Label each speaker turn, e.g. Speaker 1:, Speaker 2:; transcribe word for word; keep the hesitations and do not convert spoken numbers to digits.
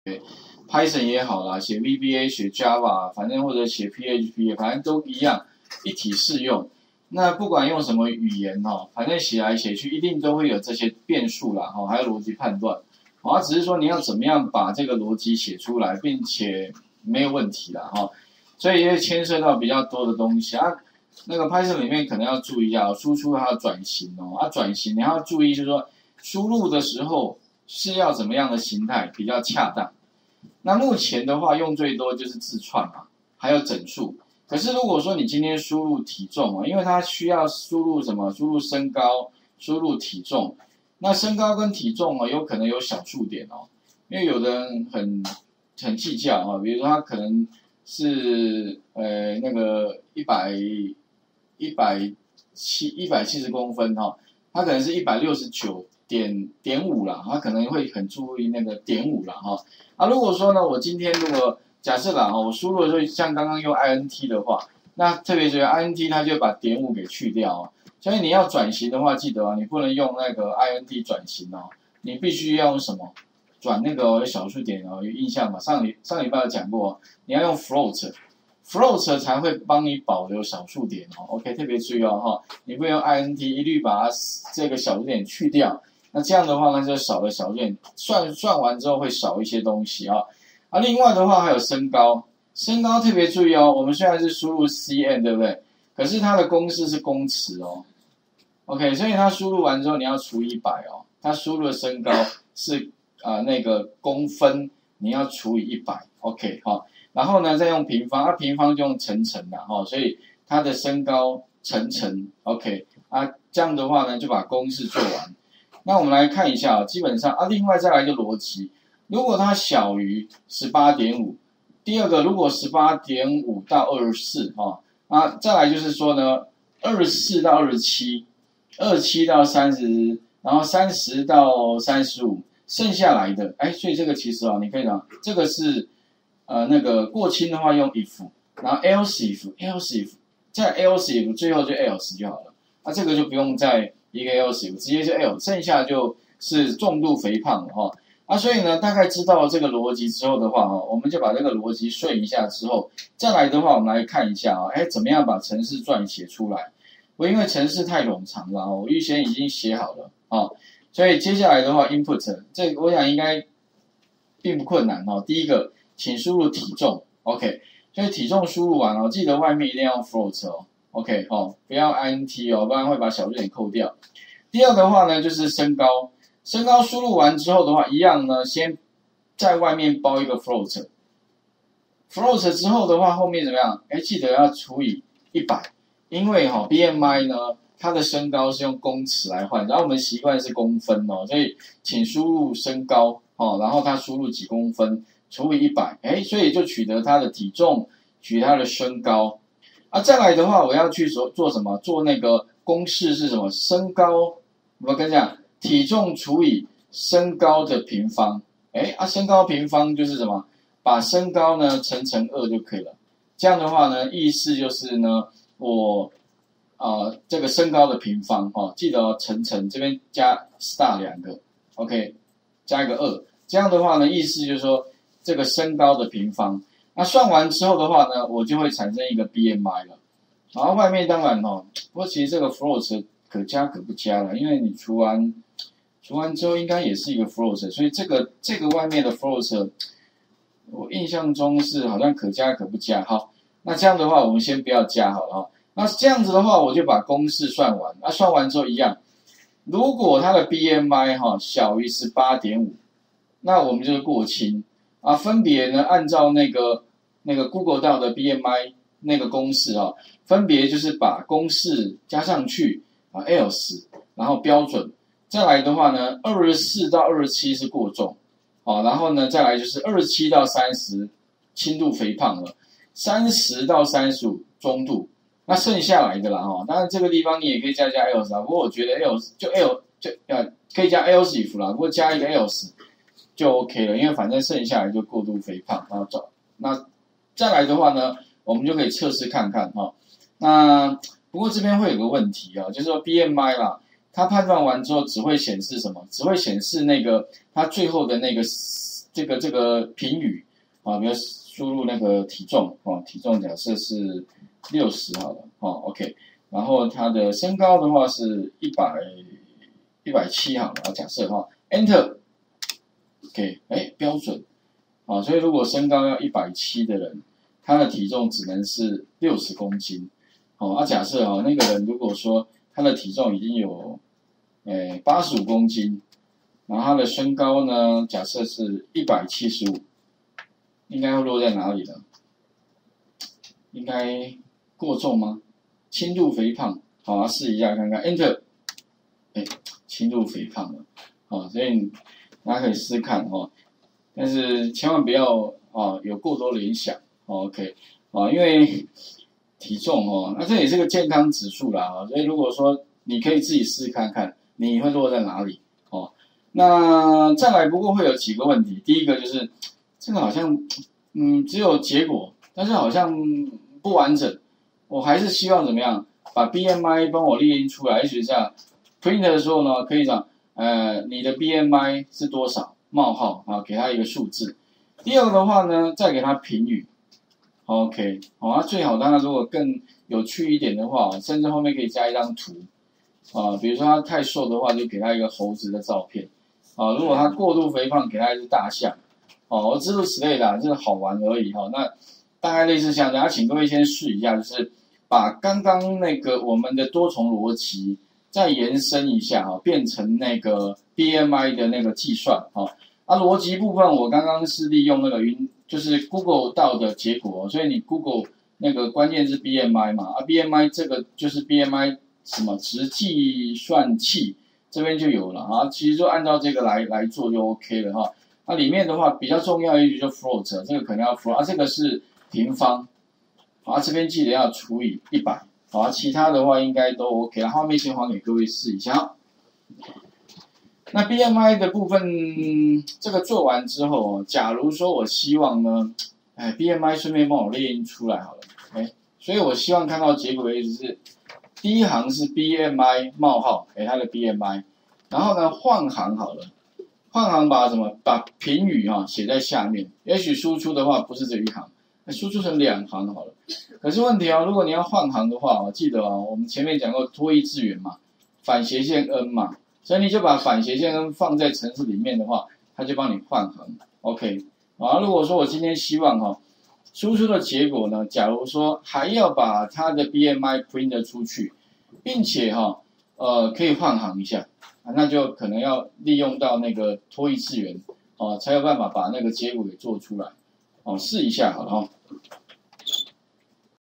Speaker 1: Python 也好啦，写 V B A、写 Java， 反正或者写 P H P， 反正都一样，一体适用。那不管用什么语言哦，反正写来写去一定都会有这些变数啦，哈，还有逻辑判断。啊，只是说你要怎么样把这个逻辑写出来，并且没有问题啦，哈。所以会牵涉到比较多的东西啊。那个 Python 里面可能要注意一下，输出它要转型哦，啊转型你要注意，就是说输入的时候是要怎么样的形态比较恰当。那目前的话用最多就是字串嘛，还有整数。可是如果说你今天输入体重哦，因为它需要输入什么？输入身高，输入体重。那身高跟体重哦，有可能有小数点哦，因为有的人很很计较啊，比如说他可能是呃那个一百一百七一百七十公分哈、哦，他可能是一百六十九点点五啦，他可能会很注意那个点五啦哈。啊，如果说呢，我今天如果假设啦哈，我输入的时候像刚刚用 I N T 的话，那特别是 I N T 它就把点五给去掉哦。所以你要转型的话，记得啊，你不能用那个 I N T 转型哦，你必须要用什么？转那个、哦、有小数点哦，有印象吗？上礼上礼拜有讲过、哦，你要用 float，float 才会帮你保留小数点哦。OK， 特别注意哦哈，你不用 I N T， 一律把它这个小数点去掉。那这样的话呢，就少了小数点，算算完之后会少一些东西啊。啊，另外的话还有身高，身高特别注意哦。我们虽然是输入 C M， 对不对？可是它的公式是公尺哦。OK， 所以它输入完之后你要除以一百哦。它输入的身高是啊、呃、那个公分，你要除以一百 ，OK 哈、哦。然后呢再用平方，啊平方就用乘乘的哈、哦，所以它的身高乘乘 ，OK 啊这样的话呢就把公式做完。那我们来看一下啊，基本上啊另外再来就逻辑，如果它小于 十八点五， 第二个如果 十八点五 到二十四哈啊再来就是说呢二十四到二十七。二十七到三十，然后三十到三十五，剩下来的，哎，所以这个其实啊，你可以讲，这个是呃那个过轻的话用 if， 然后 else if else if， 再 else if 最后就 else 就好了，那、啊、这个就不用再一个 else if， 直接就 else， 剩下就是重度肥胖了哈。啊，所以呢，大概知道这个逻辑之后的话，哈，我们就把这个逻辑顺一下之后，再来的话，我们来看一下啊，哎，怎么样把程式撰写出来？我因为程式太冗长了，我预先已经写好了啊，所以接下来的话 ，input 这我想应该并不困难哦。第一个，请输入体重 ，OK， 所以体重输入完哦，记得外面一定要用 float 哦 ，OK 哦，不要 int 哦，不然会把小数点扣掉。第二的话呢，就是身高，身高输入完之后的话，一样呢，先在外面包一个 float，float 之后的话，后面怎么样？哎，记得要除以一百。因为哈、哦、B M I 呢，它的身高是用公尺来换，然后我们习惯是公分哦，所以请输入身高哦，然后它输入几公分除以一百，哎，所以就取得它的体重，取它的身高。啊，再来的话，我要去做做什么？做那个公式是什么？身高，我跟你讲，体重除以身高的平方，哎啊，身高平方就是什么？把身高呢乘乘二就可以了。这样的话呢，意思就是呢。我呃这个身高的平方哦，记得哦，乘乘这边加 star 两个 ，OK， 加一个二，这样的话呢，意思就是说这个身高的平方。那算完之后的话呢，我就会产生一个 B M I 了。然后外面当然哦，不过其实这个 float 可加可不加了，因为你除完除完之后应该也是一个 float， 所以这个这个外面的 float， 我印象中是好像可加可不加。好。那这样的话，我们先不要加好了哈。那这样子的话，我就把公式算完。那算完之后一样，如果它的 B M I 哈小于 十八点五， 那我们就是过轻啊。分别呢，按照那个那个 Google 到的 B M I 那个公式啊，分别就是把公式加上去啊 ，else， 然后标准。再来的话呢，二十四到二十七是过重，好，然后呢再来就是二十七到三十轻度肥胖了。三十到三十五中度，那剩下来的啦哈，当然这个地方你也可以加加 else 啊，不过我觉得 else 就 l 就呃可以加 else if 啦，不过加一个 else 就 OK 了，因为反正剩下来就过度肥胖，然后找那再来的话呢，我们就可以测试看看哈。那不过这边会有个问题啊，就是说 B M I 啦，它判断完之后只会显示什么？只会显示那个它最后的那个这个这个评语啊，比如输入那个体重哦，体重假设是六十好了哦 ，OK， 然后他的身高的话是一百一百七好了，假设哈 ，Enter，OK， 哎，标准啊，所以如果身高要一百七的人，他的体重只能是六十公斤哦，啊，假设啊那个人如果说他的体重已经有诶八十五公斤。然后他的身高呢，假设是一百七十五，应该会落在哪里呢？应该过重吗？轻度肥胖，好啊，试一下看看 ，Enter， 哎，轻度肥胖了，啊，所以大家可以试试看哦，但是千万不要啊有过多联想，哦、，OK， 啊，因为体重哦，那这也是个健康指数啦，啊，所以如果说你可以自己试试看看，你会落在哪里，哦。那再来，不过会有几个问题。第一个就是这个好像，嗯，只有结果，但是好像不完整。我还是希望怎么样，把 B M I 帮我列印出来。也许这样 print 的时候呢，可以讲，呃，你的 B M I 是多少？冒号啊，给他一个数字。第二个的话呢，再给他评语。OK， 好、哦，那最好当然如果更有趣一点的话，甚至后面可以加一张图啊，比如说他太瘦的话，就给他一个猴子的照片。啊，如果他过度肥胖，给他一只大象，哦，诸如此类的，就是好玩而已哈、哦。那大概类似像这样，请各位先试一下，就是把刚刚那个我们的多重逻辑再延伸一下哈、哦，变成那个 B M I 的那个计算哈、哦。啊，逻辑部分我刚刚是利用那个云，就是 Google 到的结果，所以你 Google 那个关键字 B M I 嘛，啊 B M I 这个就是 B M I 什么值计算器。这边就有了啊，其实就按照这个来来做就 OK 了哈。那里面的话比较重要一句就 float， 这个可能要 float 啊，这个是平方啊，这边记得要除以一百啊，其他的话应该都 OK 了。后面先还给各位试一下。那 B M I 的部分这个做完之后，假如说我希望呢，哎 B M I 顺便帮我列印出来好了，哎，所以我希望看到结果的意思是。第一行是 B M I 冒号，给它的 B M I， 然后呢换行好了，换行把什么把评语哈、啊、写在下面，也许输出的话不是这一行，输出成两行好了。可是问题啊，如果你要换行的话，我记得啊，我们前面讲过多益字元嘛，反斜线 n 嘛，所以你就把反斜线 n 放在程式里面的话，它就帮你换行 ，OK。啊，如果说我今天希望哈、啊。输出的结果呢？假如说还要把它的 B M I print 出去，并且哈、哦，呃，可以换行一下，啊，那就可能要利用到那个多益次元，哦，才有办法把那个结果给做出来，哦，试一下好了哈、哦。